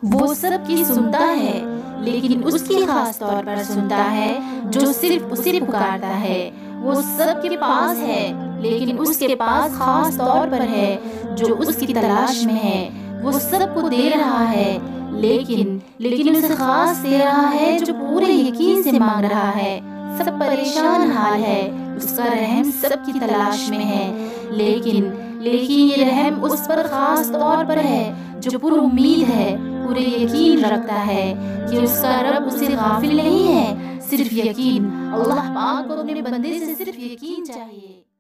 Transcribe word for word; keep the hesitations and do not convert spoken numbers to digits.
वो सबकी सुनता है, लेकिन उसकी खास तौर पर सुनता है जो सिर्फ उसे पुकारता है। वो सबके पास है, लेकिन उसके पास खास तौर पर है जो उसकी तलाश में है। वो सबको दे रहा है, लेकिन लेकिन उसे खास दे रहा है जो पूरे यकीन से मांग रहा है। सब परेशान हाल है, उसका रहम सबकी तलाश में है, लेकिन लेकिन ये रहम उस पर खास तौर पर है जो पूरी उम्मीद है, पूरे यकीन रखता है कि उसका रब उसे गाफिल नहीं है। सिर्फ यकीन, अल्लाह पाक को अपने बंदे से सिर्फ यकीन चाहिए।